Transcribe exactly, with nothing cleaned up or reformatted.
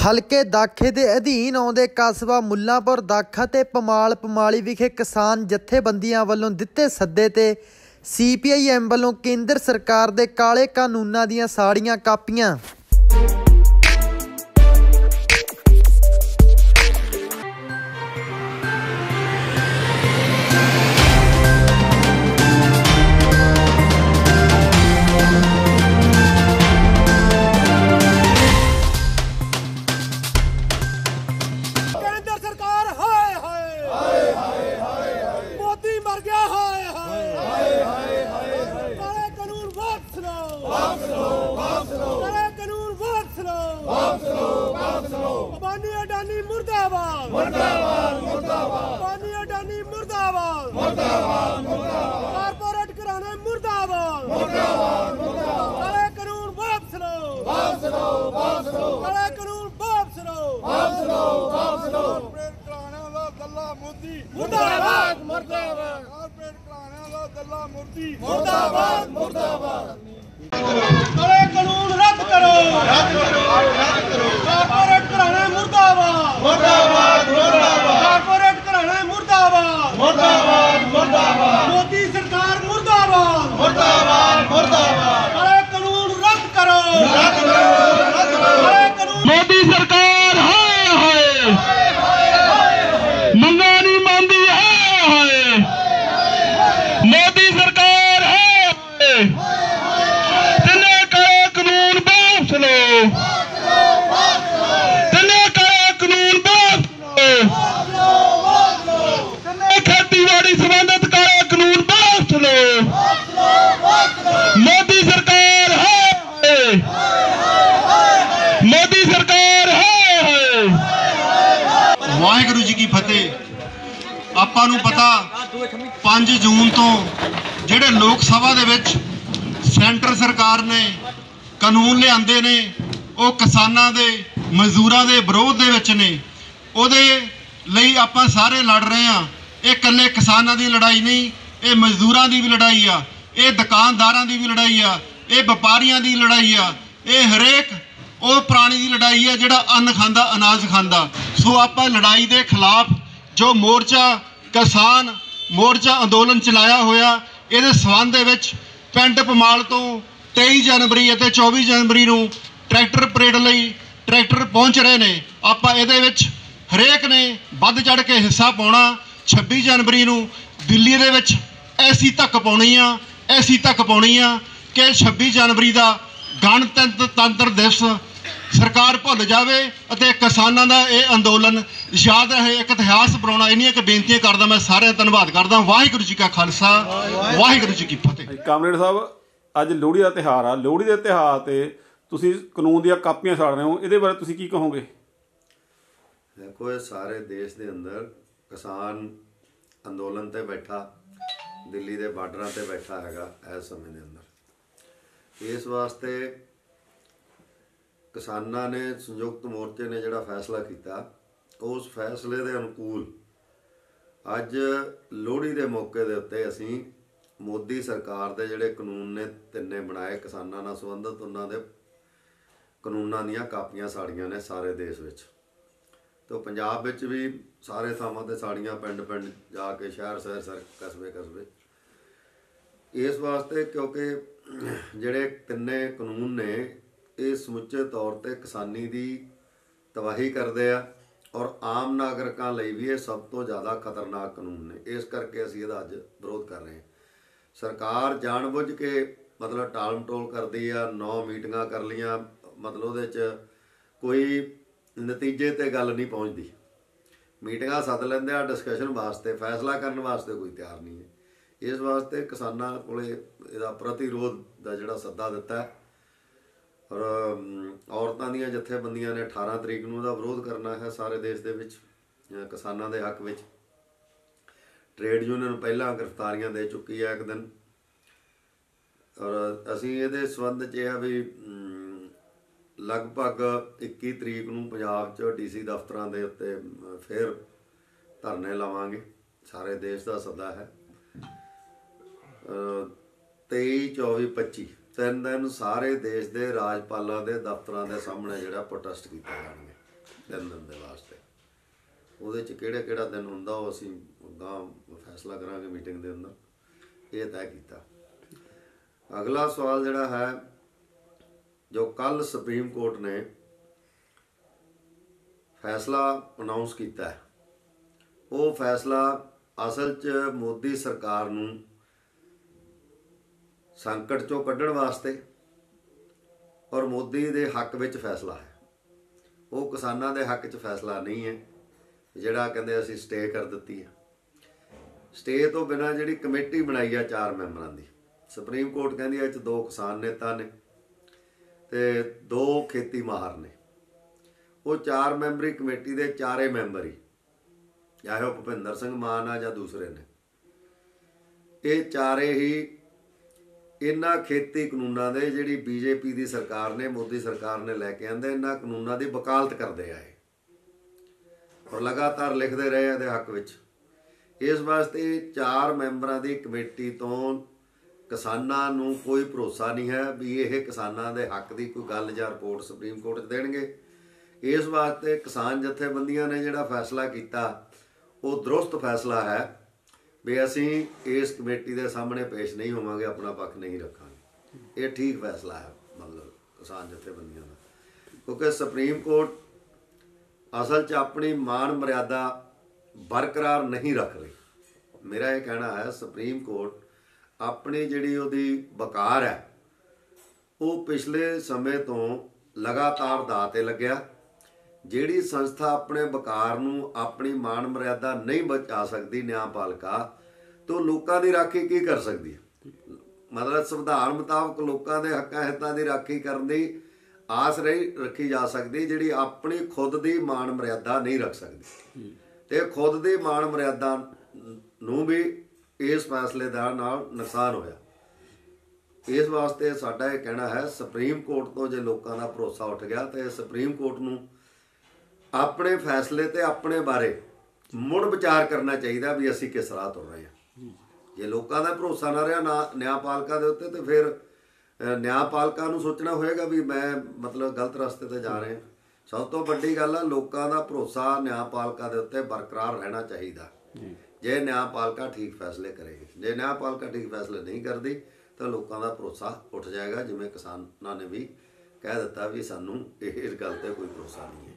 ਹਲਕੇ ਦਾਖੇ ਦੇ ਅਧੀਨ ਆਉਂਦੇ ਕਸਬਾ ਮੁੱਲਾਂਪੁਰ ਦਾਖਾ ਤੇ ਪਮਾਲ ਪਮਾਲੀ ਵਿਖੇ ਕਿਸਾਨ ਜਥੇਬੰਦੀਆਂ ਵੱਲੋਂ ਦਿੱਤੇ ਸੱਦੇ ਤੇ ਸੀ ਪੀ ਆਈ ਐਮ ਵੱਲੋਂ ਕੇਂਦਰ ਸਰਕਾਰ ਦੇ ਕਾਲੇ ਕਾਨੂੰਨਾਂ ਦੀਆਂ ਸਾੜੀਆਂ ਕਾਪੀਆਂ। मुर्दाबाद मुर्दाबाद मुर्दाबाद पानी अडानी मुर्दाबाद मुर्दाबाद मुर्दाबाद कारपोरेट घराने मुर्दाबाद मुर्दाबाद मुर्दाबाद काले कानून वापस लो वापस लो वापस लो काले कानून वापस लो वापस लो वापस लो कारपोरेट घराने वाला दल्ला मोदी मुर्दाबाद मुर्दाबाद कारपोरेट घराने वाला दल्ला मोदी मुर्दाबाद मुर्दाबाद काले कानून रद्द करो रद्द करो रद्द करो कारपोरेट घराने मुर्दाबाद मुर्दाबाद मुर्दाबाद कारपोरेट घराने मुर्दाबाद मुर्दाबाद मुर्दाबाद मोदी सरकार मुर्दाबाद मुर्दाबाद मुर्दाबाद काले कानून रद्द करो रद्द करो रद्द करो काले कानून मोदी सरकार हाय हाय मंगा नहीं मानती है मोदी सरकार है तिने काले कानून वापस लो मोदी सरकार है मोदी सरकार है। वाहिगुरू जी की फतेह। आपां नूं पता पांच जून तो जिहड़े लोक सभा दे विच सेंटर सरकार ने कानून लिआंदे ने वो किसानां दे मजदूरां दे विरोध दे विच ने। उहदे लई आपां सारे लड़ रहे हैं। ये कल्ले किसानां दी लड़ाई नहीं, ये मजदूरां दी भी लड़ाई आ, ये दुकानदारां दी भी लड़ाई आ, ये व्यापारियों की लड़ाई आ, ये हरेक वो प्राणी की लड़ाई है जिहड़ा अन्न खांदा अनाज खांदा। सो आपां लड़ाई के खिलाफ जो मोर्चा किसान मोर्चा अंदोलन चलाया होया इहदे संबंध दे विच पिंड पमाल तो तेईस जनवरी और चौबीस जनवरी नूं ट्रैक्टर परेड लई ट्रैक्टर पहुँच रहे हैं। आपां इहदे विच हरेक ने वध चढ़ के हिस्सा पाउणा। छब्बी जनवरी नूं दिल्ली दे विच ऐसी धक्क पाउणी आ ऐसी धक्क पाउणी आ कि छब्बी जनवरी का गणतंत्र तंत्र दिवस सरकार भुल जाए और किसानों का यह अंदोलन याद रहे। एक इतिहास बनाना इन्नियां क बेनतियां करदा मैं सारे धन्यवाद करदा। वाहिगुरू जी का खालसा वाहिगुरू जी की फतेह। कामरेड साहब अज लोहड़ी का त्यौहार आ, लोहड़ी के त्यौहार ते तुसीं कानून दी कापियां साड़ रहे हो, इहदे बारे तुसीं की कहोगे? देखो ये सारे देश के अंदर किसान अंदोलन ते बैठा दिल्ली के बार्डर ते बैठा हैगा इस समय के अंदर। इस वास्ते किसानां ने संयुक्त मोर्चे ने जिहड़ा फैसला किया उस फैसले के अनुकूल अज लोहड़ी के मौके के उत्ते असीं मोदी सरकार के जिहड़े कानून ने तिन्ने बनाए किसानां नाल संबंधित उन्हां दे कानूनां दीयां कापियां साड़ियां ने सारे देश विच। तो पंजाब विच भी सारे थावां ते साड़ियां पिंड पिंड जाके शहर शहर सर कस्बे कस्बे इस वास्ते क्योंकि जिहड़े तिन्ने कानून ने ये समुचे तौर ते किसानी दी तबाही करदे आ और आम नागरिकां लई भी ये सब तो ज़्यादा खतरनाक कानून ने। इस करके असीं इहदा अज विरोध कर रहे हैं। सरकार जानबुझ के मतलब टाल मटोल करदी आ। नौ मीटिंगां कर लियां मतलब उहदे च कोई नतीजे ते गल नहीं पहुँचती। मीटिंगां सद लैंदे आ डिस्कशन वास्ते, फैसला करने वास्ते कोई तैयार नहीं है। इस वास्ते किसानां कोले इहदा प्रतिरोध का जिहड़ा सद्दा दिता है और औरतां दीयां जथेबंदियां ने अठारह तरीक नूं इहदा विरोध करना है सारे देश दे विच किसानां दे हक विच। ट्रेड यूनियन पहलां गिरफ्तारियां दे चुकी है एक दिन और असीं इहदे संबंध च यह भी लगभग इक्की तरीक नूं पंजाब च डी सी दफ्तरां दे उत्ते फिर धरने लावांगे। सारे देश का सद्दा है। तेई चौबी पच्ची तीन दिन सारे देश के राजपालों के दफ्तर के सामने जोड़ा प्रोटेस्ट किया जाएंगे। ਤਿੰਨ ਦਿਨ ਦੇ ਵਾਸਤੇ। ਉਹਦੇ 'ਚ ਕਿਹੜਾ ਕਿਹੜਾ ਦਿਨ ਹੁੰਦਾ ਉਹ ਅਸੀਂ ਅਗਾਂਹ ਫੈਸਲਾ ਕਰਾਂਗੇ ਮੀਟਿੰਗ ਦੇ ਅੰਦਰ, ਇਹ ਤੈਅ ਕੀਤਾ। ਅਗਲਾ ਸਵਾਲ ਜਿਹੜਾ ਹੈ, ਜੋ ਕੱਲ ਸੁਪਰੀਮ ਕੋਰਟ ਨੇ ਫੈਸਲਾ ਅਨਾਉਂਸ ਕੀਤਾ ਹੈ, ਉਹ ਫੈਸਲਾ ਅਸਲ 'ਚ ਮੋਦੀ ਸਰਕਾਰ ਨੂੰ ਸੰਕਟ 'ਚੋਂ ਕੱਢਣ ਵਾਸਤੇ ਔਰ ਮੋਦੀ ਦੇ ਹੱਕ ਵਿੱਚ ਫੈਸਲਾ ਹੈ। ਉਹ ਕਿਸਾਨਾਂ ਦੇ ਹੱਕ 'ਚ ਫੈਸਲਾ ਨਹੀਂ ਹੈ ਜਿਹੜਾ ਕਹਿੰਦੇ ਅਸੀਂ ਸਟੇ ਕਰ ਦਿੱਤੀ ਹੈ। ਸਟੇ ਤੋਂ ਬਿਨਾਂ ਜਿਹੜੀ ਕਮੇਟੀ ਬਣਾਈ ਆ ਚਾਰ ਮੈਂਬਰਾਂ ਦੀ, ਸੁਪਰੀਮ ਕੋਰਟ ਕਹਿੰਦੀ ਹੈ ਇਹ 'ਚ ਦੋ ਕਿਸਾਨ ਨੇਤਾ ਨੇ ਤੇ ਦੋ ਖੇਤੀ ਮਾਹਰ ਨੇ। ਉਹ ਚਾਰ ਮੈਂਬਰੀ ਕਮੇਟੀ ਦੇ ਚਾਰੇ ਮੈਂਬਰ ਹੀ, ਚਾਹੇ ਉਹ ਭੁਪਿੰਦਰ ਸਿੰਘ ਮਾਨ ਆ ਜਾਂ ਦੂਸਰੇ ਨੇ, ਇਹ ਚਾਰੇ ਹੀ ਇਹਨਾਂ ਖੇਤੀ ਕਾਨੂੰਨਾਂ ਦੇ ਜਿਹੜੀ ਬੀਜੇਪੀ ਦੀ ਸਰਕਾਰ ਨੇ, ਮੋਦੀ ਸਰਕਾਰ ਨੇ ਲੈ ਕੇ ਆਂਦੇ, ਇਹਨਾਂ ਕਾਨੂੰਨਾਂ ਦੀ ਵਕਾਲਤ ਕਰਦੇ ਆਏ ਔਰ ਲਗਾਤਾਰ ਲਿਖਦੇ ਰਹੇ ਇਹਦੇ ਹੱਕ ਵਿੱਚ। ਇਸ ਵਾਸਤੇ ਚਾਰ ਮੈਂਬਰਾਂ ਦੀ ਕਮੇਟੀ ਤੋਂ ਕਿਸਾਨਾਂ ਨੂੰ ਕੋਈ ਭਰੋਸਾ ਨਹੀਂ ਹੈ ਵੀ ਇਹ ਕਿਸਾਨਾਂ ਦੇ ਹੱਕ ਦੀ ਕੋਈ ਗੱਲ ਜਾਂ ਰਿਪੋਰਟ ਸੁਪਰੀਮ ਕੋਰਟ 'ਚ ਦੇਣਗੇ। ਇਸ ਵਾਸਤੇ ਕਿਸਾਨ ਜਥੇਬੰਦੀਆਂ ਨੇ ਜਿਹੜਾ ਫੈਸਲਾ ਕੀਤਾ ਉਹ ਦਰੁਸਤ ਫੈਸਲਾ ਹੈ ਵੀ ਅਸੀਂ ਇਸ ਕਮੇਟੀ ਦੇ ਸਾਹਮਣੇ ਪੇਸ਼ ਨਹੀਂ ਹੋਵਾਂਗੇ, ਆਪਣਾ ਪੱਖ ਨਹੀਂ ਰੱਖਾਂਗੇ। ਇਹ ਠੀਕ ਫੈਸਲਾ ਹੈ ਮਤਲਬ ਕਿਸਾਨ ਜਥੇਬੰਦੀਆਂ ਦਾ, ਕਿਉਂਕਿ ਸੁਪਰੀਮ ਕੋਰਟ ਅਸਲ 'ਚ ਆਪਣੀ ਮਾਣ ਮਰਿਆਦਾ ਬਰਕਰਾਰ ਨਹੀਂ ਰੱਖ ਰਹੀ। ਮੇਰਾ ਇਹ ਕਹਿਣਾ ਹੈ ਸੁਪਰੀਮ ਕੋਰਟ ਆਪਣੀ ਜਿਹੜੀ ਉਹਦੀ ਵਕਾਰ ਹੈ ਉਹ ਪਿਛਲੇ ਸਮੇਂ ਤੋਂ ਲਗਾਤਾਰ ਦਾਅ 'ਤੇ ਲੱਗਿਆ। ਜਿਹੜੀ ਸੰਸਥਾ ਆਪਣੇ ਵਕਾਰ ਨੂੰ ਆਪਣੀ ਮਾਣ ਮਰਿਆਦਾ ਨਹੀਂ ਬਚਾ ਸਕਦੀ, ਨਿਆਂਪਾਲਿਕਾ, ਤਾਂ ਲੋਕਾਂ ਦੀ ਰਾਖੀ ਕੀ ਕਰ ਸਕਦੀ ਹੈ? ਮਤਲਬ ਸੰਵਿਧਾਨ ਮੁਤਾਬਕ ਲੋਕਾਂ ਦੇ ਹੱਕਾਂ ਹਿੱਤਾਂ ਦੀ ਰਾਖੀ ਕਰਨ ਦੀ ਆਸ ਰਹੀ ਰੱਖੀ ਜਾ ਸਕਦੀ, ਜਿਹੜੀ ਆਪਣੀ ਖੁਦ ਦੀ ਮਾਣ ਮਰਿਆਦਾ ਨਹੀਂ ਰੱਖ ਸਕਦੀ। ਤੇ ਖੁਦ ਦੀ ਮਾਣ ਮਰਿਆਦਾ ਨੂੰ ਵੀ ਇਸ ਫੈਸਲੇ ਦਾ ਨਾਲ ਨੁਕਸਾਨ ਹੋਇਆ। ਇਸ ਵਾਸਤੇ ਸਾਡਾ ਇਹ ਕਹਿਣਾ ਹੈ ਸੁਪਰੀਮ ਕੋਰਟ ਤੋਂ ਜੇ ਲੋਕਾਂ ਦਾ ਭਰੋਸਾ ਉੱਠ ਗਿਆ ਤੇ ਸੁਪਰੀਮ ਕੋਰਟ ਨੂੰ ਆਪਣੇ ਫੈਸਲੇ ਤੇ ਆਪਣੇ ਬਾਰੇ ਮੁੜ ਵਿਚਾਰ ਕਰਨਾ ਚਾਹੀਦਾ ਵੀ ਅਸੀਂ ਕਿਸ ਰਾਹ ਤੁਰ ਰਹੇ ਹਾਂ। ਜੇ ਲੋਕਾਂ ਦਾ ਭਰੋਸਾ ਨਾ ਰਿਹਾ ਨਾ ਨਿਆਂਪਾਲਿਕਾ ਦੇ ਉੱਤੇ, ਤੇ ਫਿਰ ਨਿਆਂਪਾਲਿਕਾ ਨੂੰ ਸੋਚਣਾ ਹੋਏਗਾ ਵੀ ਮੈਂ ਮਤਲਬ ਗਲਤ ਰਸਤੇ ਤੇ ਜਾ ਰਹੇ ਹਾਂ। ਸਭ ਤੋਂ ਵੱਡੀ ਗੱਲ ਆ, ਲੋਕਾਂ ਦਾ ਭਰੋਸਾ ਨਿਆਂਪਾਲਿਕਾ ਦੇ ਉੱਤੇ ਬਰਕਰਾਰ ਰਹਿਣਾ ਚਾਹੀਦਾ ਜੇ ਨਿਆਂਪਾਲਿਕਾ ਠੀਕ ਫੈਸਲੇ ਕਰੇਗੀ। ਜੇ ਨਿਆਂਪਾਲਿਕਾ ਠੀਕ ਫੈਸਲੇ ਨਹੀਂ ਕਰਦੀ ਤਾਂ ਲੋਕਾਂ ਦਾ ਭਰੋਸਾ ਉੱਠ ਜਾਏਗਾ, ਜਿਵੇਂ ਕਿਸਾਨਾਂ ਨੇ ਵੀ ਕਹਿ ਦਿੱਤਾ ਵੀ ਸਾਨੂੰ ਇਹ ਇਸ ਗੱਲ ਤੇ ਕੋਈ ਭਰੋਸਾ ਨਹੀਂ ਹੈ।